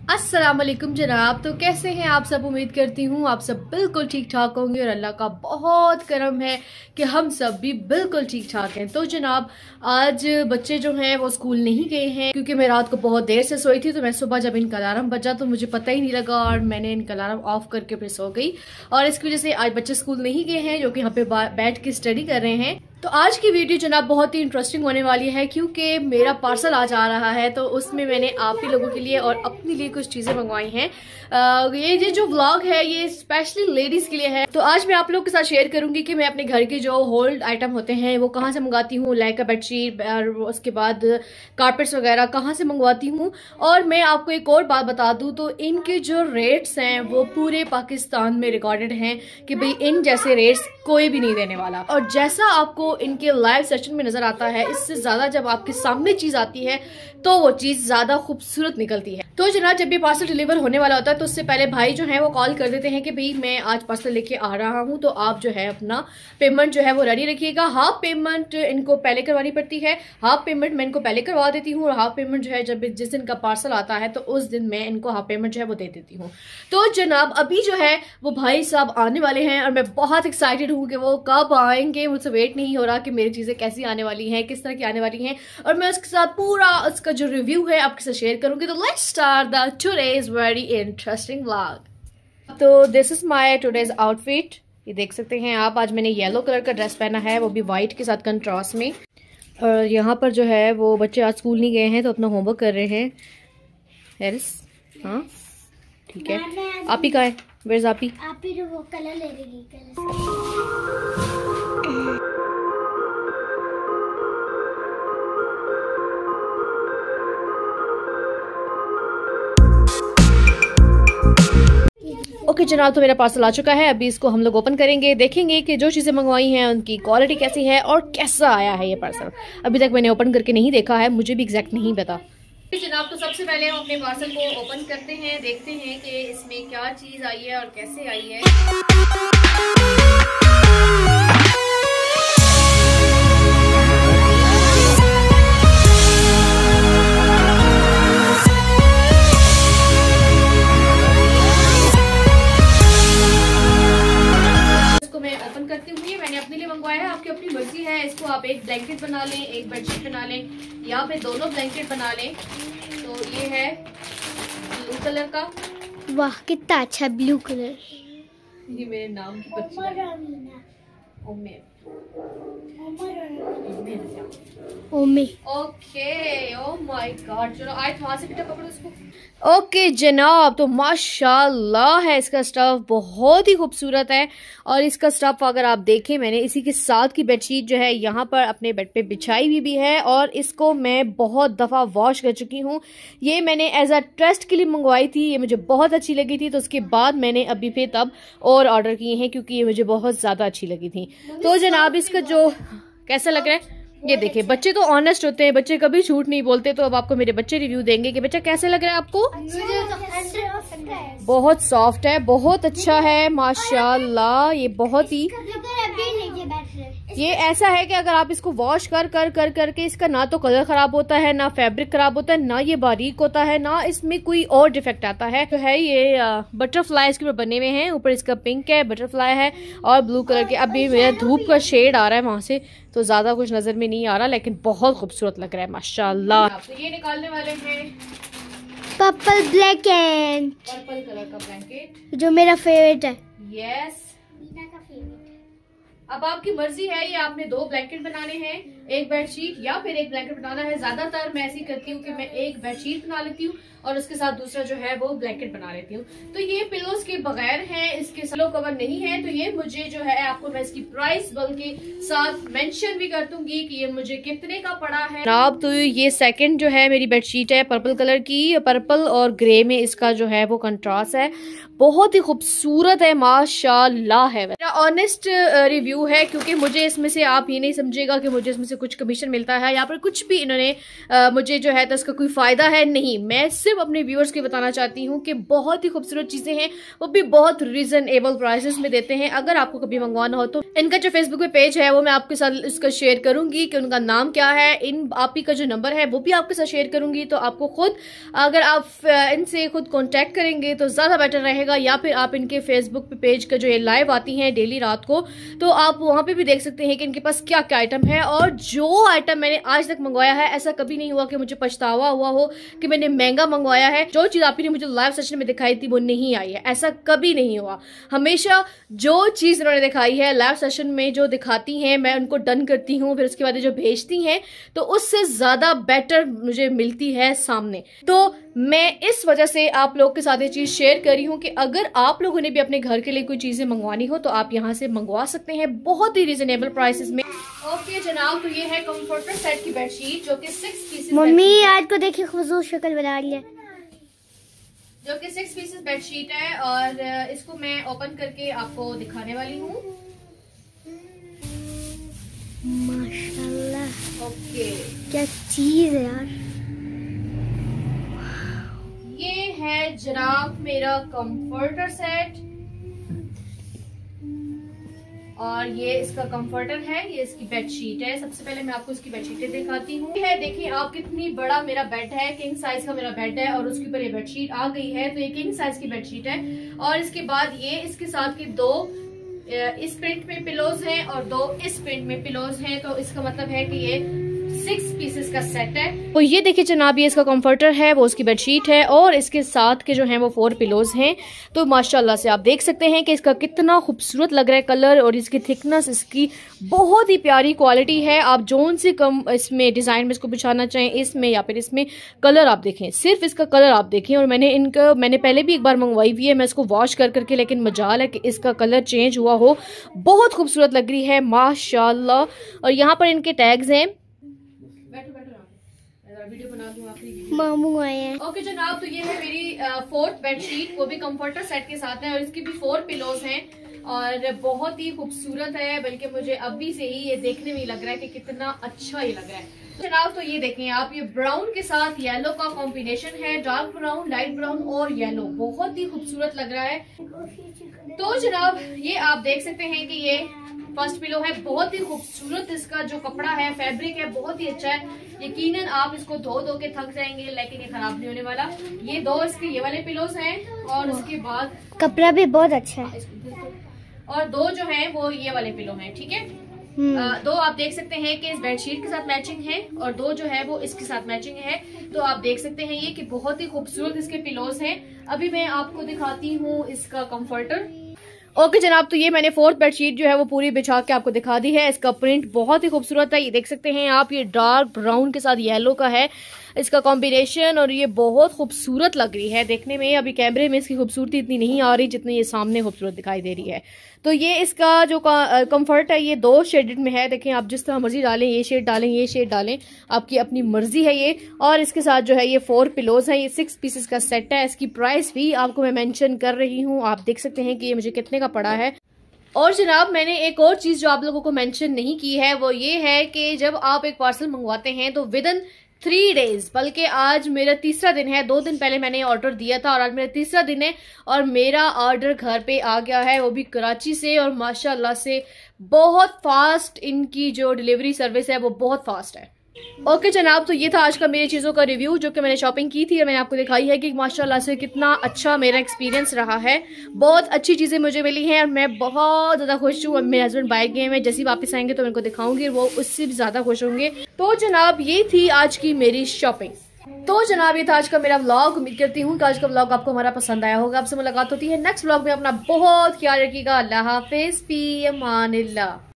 अस्सलाम वालेकुम जनाब। तो कैसे हैं आप सब? उम्मीद करती हूँ आप सब बिल्कुल ठीक ठाक होंगे और अल्लाह का बहुत करम है कि हम सब भी बिल्कुल ठीक ठाक हैं। तो जनाब आज बच्चे जो हैं वो स्कूल नहीं गए हैं क्योंकि मैं रात को बहुत देर से सोई थी। तो मैं सुबह जब इनका अलार्म बजा तो मुझे पता ही नहीं लगा और मैंने इनका अलार्म ऑफ करके फिर सो गई और इसकी वजह से आज बच्चे स्कूल नहीं गए हैं जो कि यहाँ पे बैठ के स्टडी कर रहे हैं। तो आज की वीडियो जनाब बहुत ही इंटरेस्टिंग होने वाली है क्योंकि मेरा पार्सल आज आ रहा है। तो उसमें मैंने आप ही लोगों के लिए और अपने लिए कुछ चीज़ें मंगवाई हैं। ये जो व्लॉग है ये स्पेशली लेडीज़ के लिए है। तो आज मैं आप लोगों के साथ शेयर करूंगी कि मैं अपने घर के जो होल्ड आइटम होते हैं वो कहाँ से मंगवाती हूँ, लाइक का बेडशीट और उसके बाद कारपेट्स वगैरह कहाँ से मंगवाती हूँ। और मैं आपको एक और बात बता दूँ तो इनके जो रेट्स हैं वो पूरे पाकिस्तान में रिकॉर्डेड हैं कि भाई इन जैसे रेट्स कोई भी नहीं देने वाला। और जैसा आपको इनके लाइव सेशन में नजर आता है इससे ज्यादा जब आपके सामने चीज आती है तो वो चीज ज्यादा खूबसूरत निकलती है। तो जनाब जब ये पार्सल डिलीवर होने वाला होता है तो उससे पहले भाई जो है वो कॉल कर देते हैं कि भाई मैं आज पार्सल लेके आ रहा हूँ तो आप जो है अपना पेमेंट जो है वो रेडी रखिएगा। हाफ पेमेंट इनको पहले करवानी पड़ती है, हाफ पेमेंट मैं इनको पहले करवा देती हूँ और हाफ पेमेंट जो है जब जिस दिन का पार्सल आता है तो उस दिन मैं इनको हाफ पेमेंट जो है वो दे देती हूँ। तो जनाब अभी जो है वो भाई साहब आने वाले हैं और मैं बहुत एक्साइटेड हूँ कि वो कब आएंगे। मुझसे वेट नहीं हो रहा कि मेरी चीजें कैसी आने वाली हैं, किस तरह की आने वाली हैं और मैं उसके साथ पूरा उसका जो रिव्यू है आपके साथ शेयर करूंगी। तो let's start the today's very interesting vlog. तो this is my today's outfit. ये देख सकते हैं आप, आज मैंने येलो कलर का ड्रेस पहना है वो भी व्हाइट के साथ कंट्रास्ट में। और यहाँ पर जो है वो बच्चे आज स्कूल नहीं गए हैं तो अपना होमवर्क कर रहे हैं। हेरिस हाँ ठीक है। आप ही का है? वेयर्स आप ही? आप ही जो वो कलर ले लेगी ओके जनाब, तो मेरा पार्सल आ चुका है। अभी इसको हम लोग ओपन करेंगे, देखेंगे कि जो चीज़ें मंगवाई हैं उनकी क्वालिटी कैसी है और कैसा आया है ये पार्सल। अभी तक मैंने ओपन करके नहीं देखा है, मुझे भी एग्जैक्ट नहीं पता। जनाब तो सबसे पहले हम अपने पार्सल को ओपन करते हैं, देखते हैं कि इसमें क्या चीज़ आई है और कैसे आई है। आपकी अपनी मर्जी है, इसको आप एक ब्लैंकेट बना लें, एक बेडशीट बना लें या फिर दोनों ब्लैंकेट बना लें। तो ये है ब्लू कलर का। वाह कितना अच्छा ब्लू कलर। ये मेरे नाम की बच्ची है ओमे। ओके ओ माय गॉड, चलो आज वहां से बेटा पकड़ो इसको। ओके जनाब, तो माशाल्लाह है इसका स्टफ बहुत ही खूबसूरत है। और इसका स्टफ अगर आप देखें मैंने इसी के साथ की बेडशीट जो है यहाँ पर अपने बेड पे बिछाई हुई भी है और इसको मैं बहुत दफ़ा वॉश कर चुकी हूँ। ये मैंने एज अ ट्रस्ट के लिए मंगवाई थी, ये मुझे बहुत अच्छी लगी थी तो उसके बाद मैंने अभी फिर तब और ऑर्डर किए हैं क्योंकि ये मुझे बहुत ज़्यादा अच्छी लगी थी। तो जनाब इसका जो कैसा लग रहा है ये देखिए। बच्चे तो ऑनेस्ट होते हैं, बच्चे कभी झूठ नहीं बोलते। तो अब आपको मेरे बच्चे रिव्यू देंगे कि बच्चा कैसे लग रहा है आपको। बहुत सॉफ्ट है, बहुत अच्छा है माशाल्लाह। ये बहुत ही ये ऐसा है कि अगर आप इसको वॉश करके इसका ना तो कलर खराब होता है, ना फैब्रिक खराब होता है, ना ये बारीक होता है, ना इसमें कोई और डिफेक्ट आता है। तो है ये बटरफ्लाई इसके ऊपर बने हुए हैं, ऊपर इसका पिंक है, बटरफ्लाई है और ब्लू कलर के। अभी मेरा धूप का शेड आ रहा है वहां से तो ज्यादा कुछ नजर में नहीं आ रहा लेकिन बहुत खूबसूरत लग रहा है माशाल्लाह। तो ये निकालने वाले हैं पर्पल ब्लैंकेट, पर्पल कलर का ब्लैंकेट जो मेरा फेवरेट है। यस, अब आपकी मर्जी है, ये आपने दो ब्लैंकेट बनाने हैं, एक बेडशीट या फिर एक ब्लैंकेट बनाना है। ज्यादातर मैं ऐसी करती हूँ कि मैं एक बेडशीट बना लेती हूँ और उसके साथ दूसरा जो है वो ब्लैंकेट बना लेती हूँ। तो ये पिलोस के बगैर है, इसके पिलो कवर नहीं है। तो ये मुझे जो है आपको मैं इसकी प्राइस बल्कि साथ मेंशन भी कर दूंगी कि ये मुझे कितने का पड़ा है। अब तो ये सेकंड जो है मेरी बेडशीट है पर्पल कलर की, पर्पल और ग्रे में इसका जो है वो कंट्रास्ट है, बहुत ही खूबसूरत है माशाल्लाह है। मेरा ऑनेस्ट रिव्यू है क्योंकि मुझे इसमें से आप ये नहीं समझेगा कि मुझे इसमें से से कुछ कमीशन मिलता है या फिर कुछ भी इन्होंने मुझे जो है तो इसका कोई फ़ायदा है, नहीं। मैं सिर्फ अपने व्यूअर्स को बताना चाहती हूँ कि बहुत ही खूबसूरत चीज़ें हैं, वो भी बहुत रीज़नेबल प्राइसेस में देते हैं। अगर आपको कभी मंगवाना हो तो इनका जो फेसबुक पे पेज है वो मैं आपके साथ इसका शेयर करूँगी कि उनका नाम क्या है, इन आप ही का जो नंबर है वो भी आपके साथ शेयर करूँगी। तो आपको खुद अगर आप इनसे खुद कॉन्टैक्ट करेंगे तो ज़्यादा बेटर रहेगा, या फिर आप इनके फेसबुक पे पेज का जो ये लाइव आती हैं डेली रात को, तो आप वहाँ पे भी देख सकते हैं कि इनके पास क्या क्या आइटम है। और जो आइटम मैंने आज तक मंगवाया है, ऐसा कभी नहीं हुआ कि मुझे पछतावा हुआ हो कि मैंने महंगा मंगवाया है। जो चीज़ आपने मुझे लाइव सेशन में दिखाई थी वो नहीं आई है, ऐसा कभी नहीं हुआ। हमेशा जो चीज़ उन्होंने दिखाई है लाइव सेशन में, जो दिखाती हैं मैं उनको डन करती हूँ, फिर उसके बाद जो भेजती हैं तो उससे ज़्यादा बेटर मुझे मिलती है सामने। तो मैं इस वजह से आप लोगों के साथ ये चीज़ शेयर कर रही हूँ कि अगर आप लोगों ने भी अपने घर के लिए कोई चीज़ें मंगवानी हो तो आप यहाँ से मंगवा सकते हैं बहुत ही रीजनेबल प्राइसेस में। ओके जनाब, तो ये है कंफर्टर सेट की बेडशीट जो कि 6 पीसेस। मम्मी आज को देखिए खूबसूरत शक्ल बना रही है, जो कि 6 पीसेस बेडशीट है और इसको मैं ओपन करके आपको दिखाने वाली हूँ। माशाल्लाह, ओके क्या चीज है यार। ये है जनाब मेरा कंफर्टर सेट और ये इसका कंफर्टर है, ये इसकी बेडशीट है। सबसे पहले मैं आपको इसकी बेडशीटें दिखाती हूँ। है देखिए आप कितनी बड़ा मेरा बेड है, किंग साइज का मेरा बेड है और उसके ऊपर ये बेडशीट आ गई है। तो ये किंग साइज की बेडशीट है और इसके बाद ये इसके साथ की 2 इस प्रिंट में पिलोज हैं और 2 इस प्रिंट में पिलोज हैं। तो इसका मतलब है कि ये 6 पीसेस का सेट है। तो ये देखिए जनाब, ये इसका कंफर्टर है, वो उसकी बेडशीट है और इसके साथ के जो हैं वो 4 पिलोज हैं। तो माशाल्लाह से आप देख सकते हैं कि इसका कितना खूबसूरत लग रहा है कलर और इसकी थिकनेस, इसकी बहुत ही प्यारी क्वालिटी है। आप जोन से कम इसमें डिजाइन में इसको बिछाना चाहें, इसमें या फिर इसमें, कलर आप देखें, सिर्फ इसका कलर आप देखें। और मैंने पहले भी एक बार मंगवाई हुई है मैं इसको वॉश कर करके, लेकिन मजाल है कि इसका कलर चेंज हुआ हो, बहुत खूबसूरत लग रही है माशाल्लाह। और यहाँ पर इनके टैग्स हैं, वीडियो बना दूं आखिरी मामू आए हैं। ओके जनाब, तो ये है मेरी 4th बेडशीट, वो भी कंफर्टर सेट के साथ है और इसकी भी 4 पिलोज हैं और बहुत ही खूबसूरत है। बल्कि मुझे अभी से ही ये देखने में लग रहा है कि कितना अच्छा ये लग रहा है। जनाब तो ये देखें आप, ये ब्राउन के साथ येलो का कॉम्बिनेशन है, डार्क ब्राउन, लाइट ब्राउन और येलो, बहुत ही खूबसूरत लग रहा है। तो जनाब ये आप देख सकते हैं कि ये फर्स्ट पिलो है, बहुत ही खूबसूरत। इसका जो कपड़ा है, फैब्रिक है, बहुत ही अच्छा है। यकीनन आप इसको धो के थक जाएंगे लेकिन ये खराब नहीं होने वाला। ये 2 इसके ये वाले पिलोज हैं और उसके बाद कपड़ा भी बहुत अच्छा है और 2 जो हैं वो ये वाले पिलो हैं, ठीक है। 2 आप देख सकते हैं कि इस बेडशीट के साथ मैचिंग है और 2 जो है वो इसके साथ मैचिंग है। तो आप देख सकते हैं ये कि बहुत ही खूबसूरत इसके पिलोज हैं। अभी मैं आपको दिखाती हूँ इसका कंफर्टर। ओके जनाब, तो ये मैंने 4th बेडशीट जो है वो पूरी बिछा के आपको दिखा दी है। इसका प्रिंट बहुत ही खूबसूरत है, ये देख सकते हैं आप, ये डार्क ब्राउन के साथ येलो का है इसका कॉम्बिनेशन और ये बहुत खूबसूरत लग रही है देखने में। अभी कैमरे में इसकी खूबसूरती इतनी नहीं आ रही जितनी ये सामने खूबसूरत दिखाई दे रही है। तो ये इसका जो कंफर्ट है ये 2 शेडेड में है। देखें आप जिस तरह मर्जी डालें, ये शेड डालें, ये शेड डालें, आपकी अपनी मर्जी है ये। और इसके साथ जो है ये 4 पिलोज है, ये 6 पीसेस का सेट है। इसकी प्राइस भी आपको मैं मेंशन कर रही हूँ, आप देख सकते हैं कि ये मुझे कितने का पड़ा है। और जनाब मैंने एक और चीज जो आप लोगों को मेंशन नहीं की है वो ये है कि जब आप एक पार्सल मंगवाते हैं तो विदिन 3 डेज, बल्कि आज मेरा 3रा दिन है, 2 दिन पहले मैंने ऑर्डर दिया था और आज मेरा 3रा दिन है और मेरा ऑर्डर घर पे आ गया है, वो भी कराची से। और माशाल्लाह से बहुत फास्ट इनकी जो डिलीवरी सर्विस है वो बहुत फास्ट है। ओके जनाब, तो ये था आज का मेरी चीज़ों का रिव्यू जो कि मैंने शॉपिंग की थी और मैंने आपको दिखाई है कि माशाल्लाह से कितना अच्छा मेरा एक्सपीरियंस रहा है। बहुत अच्छी चीज़ें मुझे मिली हैं और मैं बहुत ज़्यादा खुश हूँ। मेरे हस्बैंड बाइक गए हैं, जैसे वापस आएंगे तो मैं उनको दिखाऊंगी, वो उससे भी ज़्यादा खुश होंगे। तो जनाब ये थी आज की मेरी शॉपिंग। तो जनाब ये था आज का मेरा व्लॉग। उम्मीद करती हूँ कि आज का व्लॉग आपको हमारा पसंद आया होगा। आपसे मुलाकात होती है नेक्स्ट व्लॉग में। अपना बहुत ख्याल रखिएगा। अल्लाह हाफिज़, फी अमानिल्लाह।